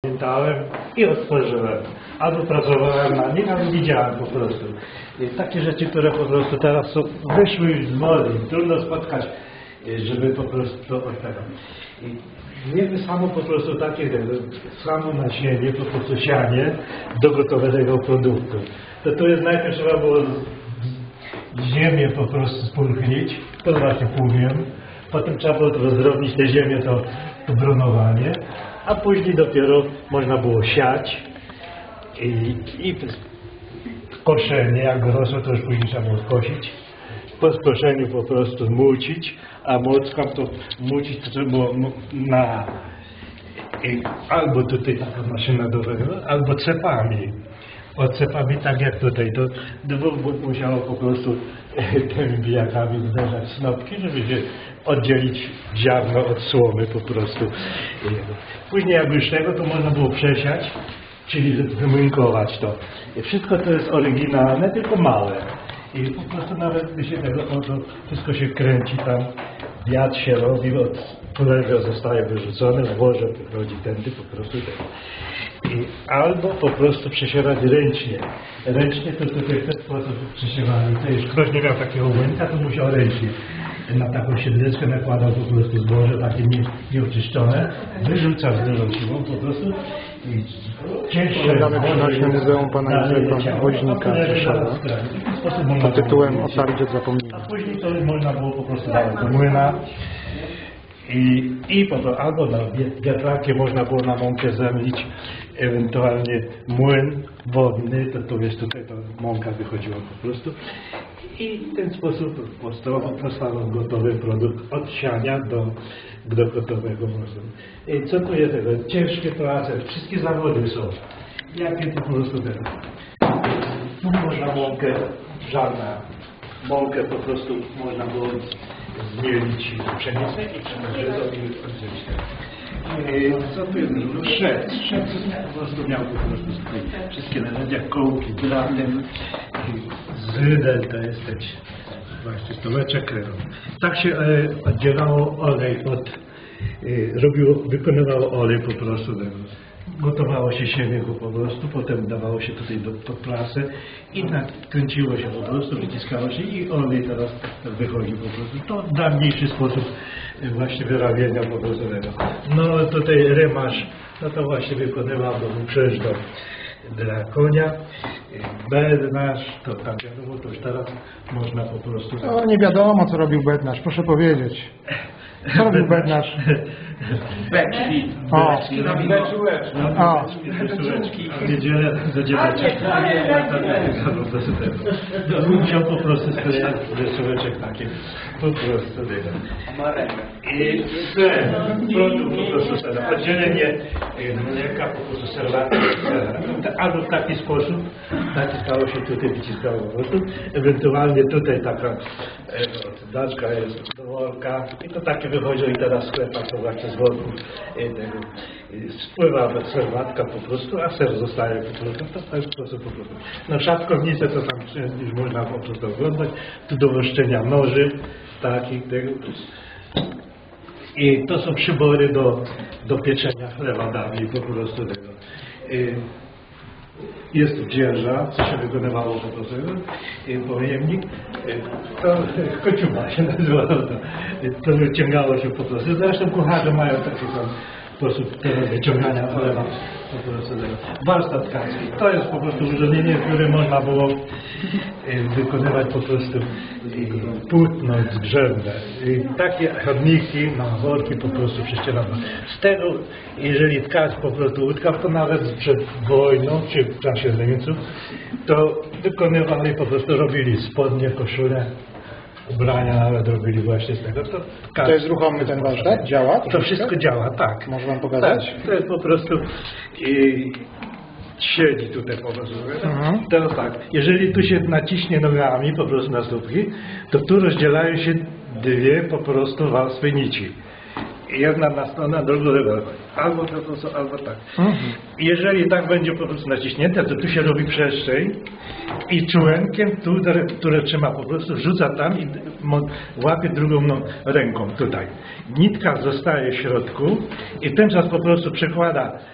Pamiętałem i otworzyłem. Albo pracowałem na nich, albo widziałem po prostu. I takie rzeczy, które po prostu teraz są, wyszły już z mody. Trudno spotkać, żeby po prostu to otwierać. I wiemy samo po prostu takie, samo nasienie, po prostu sianie do gotowanego produktu. To jest najpierw trzeba było ziemię po prostu spulchnić, to właśnie płumiem. Potem trzeba było to zrobić tę ziemię, to bronowanie. A później dopiero można było siać i koszenie, jak rosło, to już później trzeba było skosić. Po skoszeniu po prostu mucić, a mocką to mucić to trzeba było albo tutaj taka maszyna do tego, albo cepami. Cepami tak jak tutaj, to dwóch musiało po prostu tymi bijakami uderzać snopki, żeby się oddzielić ziarno od słomy po prostu. Później jak już tego, to można było przesiać, czyli wymynkować to. I wszystko to jest oryginalne, tylko małe. I po prostu nawet gdy się tego, to wszystko się kręci tam, wiatr się robi, od którego zostaje wyrzucony, w worze wychodzi tędy po prostu tego. Albo po prostu przesiewać ręcznie. Ręcznie to tutaj w ten sposób przesiewali. To już ktoś nie miał takiego łęka, to musiał ręcznie. Na taką siedleczkę nakładał po prostu zboże, takie nieoczyszczone, wyrzucał z dużą siłą po prostu i cięższe. Oglądamy przenośnie Muzeum Pana Józefa Woźnika w Rzeszowie pod tytułem Ocalić od zapomnienia. A później to można było po prostu dawać do młyna i po prostu albo na wiatrakie można było na mąkę zemlić, ewentualnie młyn wodny, to jest tutaj ta mąka wychodziła po prostu. I w ten sposób powstał gotowy produkt od siania do gotowego mrozu. I co tu jest tego? Ciężkie prace, wszystkie zawody są. Jakie to po prostu tego? Tu można mąkę, żarna mąkę po prostu można było zmielić pszenicę i przemyśleć co tu jest? Szec. Szec po prostu miał po prostu wszystkie narzędzia, kołki, blatem, zydel to jest też właśnie stoleczek. Tak się oddzielało olej wykonywało olej po prostu. Gotowało się siemię po prostu, potem dawało się tutaj do prasy i nakręciło się po prostu, wyciskało się i olej teraz wychodzi po prostu. To dawniejszy sposób właśnie wyrabiania po prostu tego. No tutaj rymarz, no to właśnie wykonywał krzyż dla konia. Bednarz, to tam wiadomo, to już teraz można po prostu... No nie wiadomo, co robił bednarz, proszę powiedzieć. Co robił bednarz? Beczki. Beczułeczki. W niedzielę do dzieweczek. Musiał po prostu sklejać beczułeczek takie. Po prostu tego. I produkt po prostu oddzielenie mleka, po prostu serwaty. Albo w taki sposób naciskało się tutaj, wyciskało po prostu. Ewentualnie tutaj taka daczka jest do worka i to takie wychodzi i teraz w sklepach to właśnie z worków spływa serwatka po prostu, a ser zostaje po prostu. To w ten sposób po prostu. No szatkownicę to tam już można po prostu oglądać. Tu do łuszczenia noży, takich tego. I to są przybory do pieczenia chleba dawniej po prostu tego. Jest tu dzierża, co się wykonywało po prostu, pojemnik, to kociuba się nazywało to wyciągało się po prostu. Zresztą kucharze mają taki sam sposób wyciągania chleba po prostu. Warsztat tkacki, to jest po prostu urządzenie, które można było wykonywać po prostu płótno zgrzewne. Takie chodniki na worki po prostu prześcierano. Z tego, jeżeli tkacz po prostu utkał, to nawet przed wojną, czy w czasie Niemców, to wykonywali po prostu, robili spodnie, koszule, ubrania nawet robili właśnie z tego. To jest ruchomy ten warsztat? Działa? To wszystko działa, tak. Może Wam pokazać? Tak, to jest po prostu siedzi tutaj po prostu. Teraz tak, jeżeli tu się naciśnie nogami po prostu na stópki, to tu rozdzielają się dwie po prostu warstwy nici. Jedna na stronę, druga albo to, albo tak. Jeżeli tak będzie po prostu naciśnięte, to tu się robi przestrzeń i członkiem, które trzyma po prostu, wrzuca tam i łapie drugą ręką tutaj. Nitka zostaje w środku i w ten czas po prostu przekłada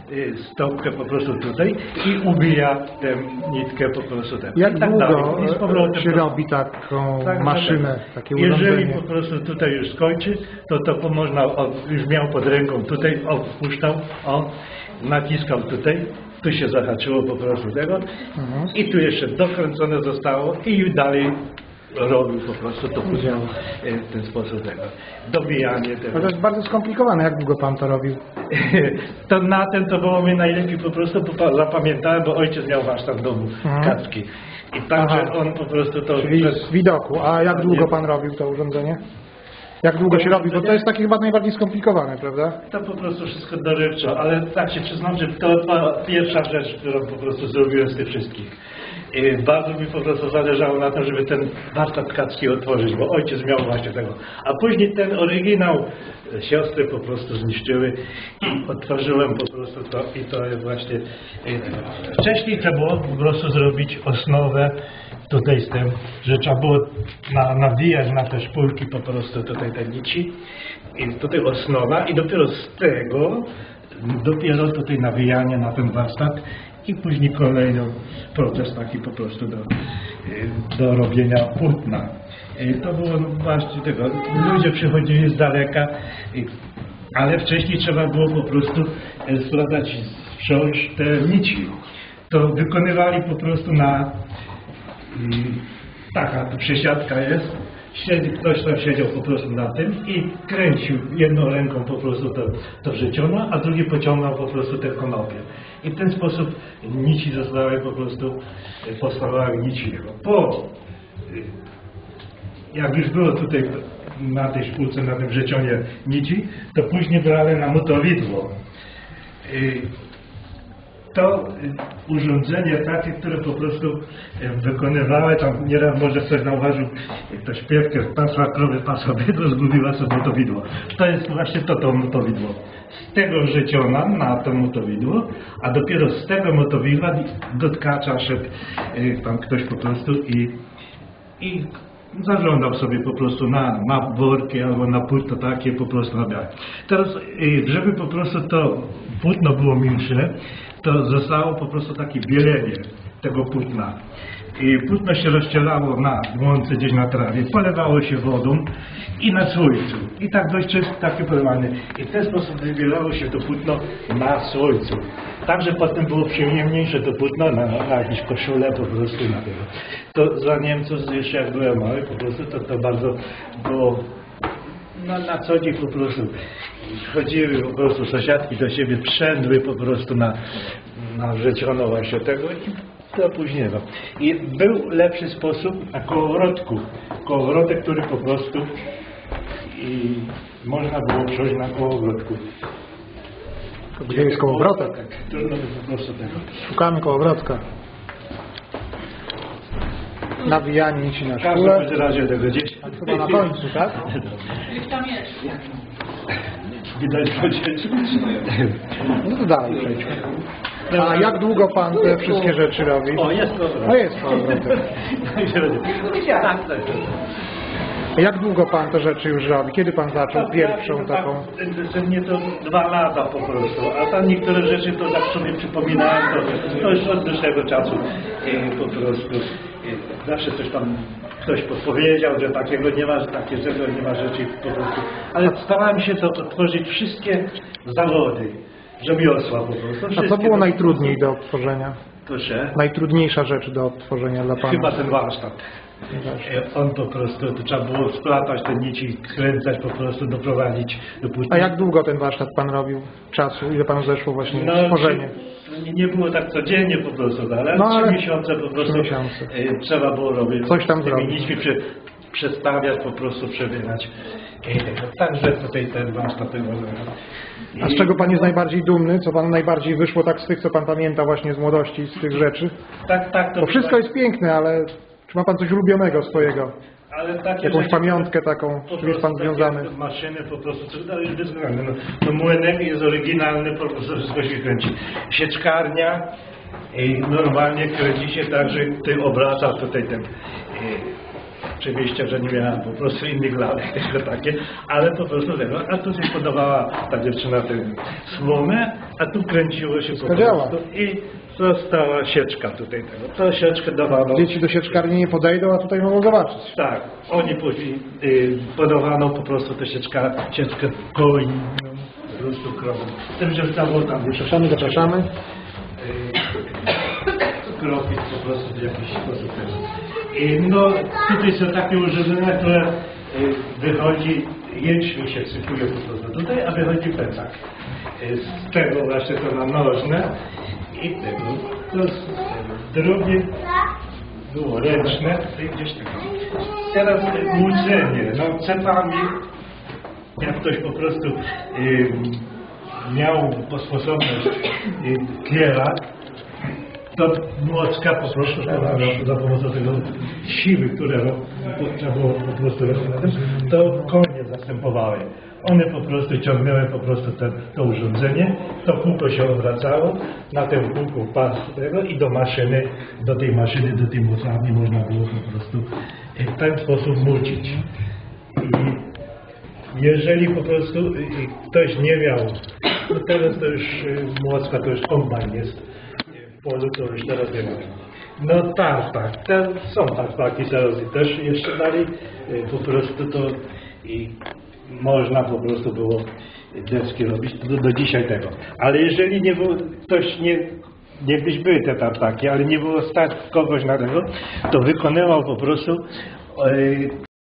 stopkę po prostu tutaj i ubija tę nitkę po prostu tak. Jak I tak długo dalej. I z powrotem się po- robi taką tak, maszynę, tak. takie Jeżeli urządzenie? po prostu tutaj już skończy, to można, już miał pod ręką tutaj, wpuszczał, naciskał tutaj, tu się zahaczyło po prostu tego i tu jeszcze dokręcone zostało i dalej robił po prostu to później w ten sposób tego. Dobijanie tego. To jest bardzo skomplikowane. Jak długo pan to robił? To na tym to było mi najlepiej po prostu, bo zapamiętałem, bo ojciec miał warsztat w domu, kacki. I także Aha. on po prostu to... Czyli z widoku. A jak długo pan robił to urządzenie? Jak długo się robi? Bo to jest takie chyba najbardziej skomplikowane, prawda? To po prostu wszystko dorywczo, ale tak się przyznam, że to była pierwsza rzecz, którą po prostu zrobiłem z tych wszystkich. I bardzo mi po prostu zależało na tym, żeby ten warsztat tkacki otworzyć, bo ojciec miał właśnie tego. A później ten oryginał siostry po prostu zniszczyły i otworzyłem po prostu to i to jest właśnie... Wcześniej trzeba było po prostu zrobić osnowę tutaj z tym, że trzeba było nawijać na te szpulki po prostu tutaj te nici i tutaj osnowa i dopiero z tego tutaj nawijanie na ten warsztat i później kolejny proces taki po prostu do robienia płótna. To było właśnie tego, ludzie przychodzili z daleka, ale wcześniej trzeba było po prostu sprawdzać, wsiąść te nici. To wykonywali po prostu na taka tu przesiadka jest, ktoś tam siedział po prostu na tym i kręcił jedną ręką po prostu to wrzeciono, a drugi pociągnął po prostu te konopie. I w ten sposób nici zostały po prostu, powstawały nici. Jak już było tutaj na tej szpulce, na tym wrzecionie nici, to później brali na motowidło. To urządzenie takie, które po prostu wykonywały, tam nieraz może ktoś zauważył, to śpiewkę pasła krowy, pasła bydło, zgubiła sobie motowidło. To jest właśnie to motowidło. Z tego wrzeciona na to motowidło, a dopiero z tego motowidła do tkacza szedł tam ktoś po prostu i zaglądał sobie po prostu na worki albo na płótno takie po prostu nabiałe. Teraz, żeby po prostu to płótno było milsze, to zostało po prostu takie bielenie tego płótna. I płótno się rozcielało na łące gdzieś na trawie, polewało się wodą i na słońcu. I tak dość często takie polewanie. I w ten sposób wybielało się to płótno na słońcu. Także potem było przyjemniejsze to płótno na jakieś koszule po prostu na tego. To za Niemców jeszcze jak byłem mały po prostu to bardzo było na co dzień po prostu chodziły po prostu sąsiadki do siebie, przędły po prostu na wrzeciono właśnie tego i to później. I był lepszy sposób na kołowrotku. Kołowrotek, który po prostu można było przejść na kołowrotku. Gdzie jest kołowrotek? Trudno by po prostu tego. Szukamy kołowrotka. Nawijanie nici na W każdym szkule. razie tego gdzieś. Chyba na końcu, tak? Już tam jest. Widać chodzić. No to dalej przejdźmy. A jak długo pan te wszystkie rzeczy robi? O, jest kołowrotek. No jest kołowrotek. Tak. A jak długo pan te rzeczy już robi? Kiedy pan zaczął pierwszą taką? Mnie to 2 lata po prostu, a tam niektóre rzeczy to tak sobie przypominałem, to już od dłuższego czasu po prostu. Zawsze coś tam ktoś podpowiedział, że takiego nie ma, takiego nie ma rzeczy po prostu. Ale starałem się to otworzyć wszystkie zawody, rzemiosła po prostu. A co było najtrudniej do odtworzenia? Proszę. Najtrudniejsza rzecz do odtworzenia dla pana? Chyba ten warsztat. On po prostu, to trzeba było splatać te nici, kręcać po prostu, doprowadzić do płótna. A jak długo ten warsztat pan robił czasu? Ile panu zeszło właśnie tworzenie? Nie było tak codziennie po prostu, ale 3 miesiące po prostu trzeba było robić. Coś tam tymi zrobić. nićmi przestawiać, po prostu przebierać. Także tutaj ten warsztat tego. A z czego pan jest najbardziej dumny? Co panu najbardziej wyszło tak z tych, co pan pamięta właśnie z młodości, z tych rzeczy? Tak, Bo wszystko jest piękne, ale czy ma pan coś ulubionego swojego? Ale takie Jakąś rzeczy, pamiątkę taką, z czym jest pan związany? Maszyny po prostu, co dalej bez względu. No młynek jest oryginalny, po prostu wszystko się kręci. Sieczkarnia i normalnie kręci się tak, że ty obraca tutaj ten. Oczywiście, że nie miałem po prostu innych lalek, tylko takie, ale po prostu tego. A tu się podobała ta dziewczyna tę słomę, a tu kręciło się po Działa. prostu i została sieczka tutaj tego. To sieczkę dawano. Dzieci do sieczkarni nie podejdą, a tutaj mogą zobaczyć. Tak, oni później podawano po prostu tę sieczkę koń, po prostu krową. Tym, że stało tam już Zapraszamy. kroki po prostu w jakiś sposób. No tutaj są takie urządzenia, które wychodzi, jęczmień się sypuje po prostu tutaj, a wychodzi plecak. Z tego właśnie to na nożne i tego. To drugie było ręczne, i gdzieś tak. Teraz łudzenie, no cepami, jak ktoś po prostu miał sposobność kiera, to młocka po prostu za pomocą tego siły, które trzeba było po prostu robić na tym, to konie zastępowały. One po prostu ciągnęły po prostu to urządzenie, to kółko się obracało, na tym kółku pas tego i do maszyny, do tej młotarni można było po prostu w ten sposób mucić. I jeżeli po prostu ktoś nie miał, no teraz to już młocka to już kombajn jest, w polu to już teraz nie ma. No tartak, są tartaki teraz i też jeszcze dalej, po prostu to i można po prostu było deski robić do dzisiaj tego. Ale jeżeli nie było, ktoś nie były te tartaki, ale nie było stać kogoś na tego, to wykonywał po prostu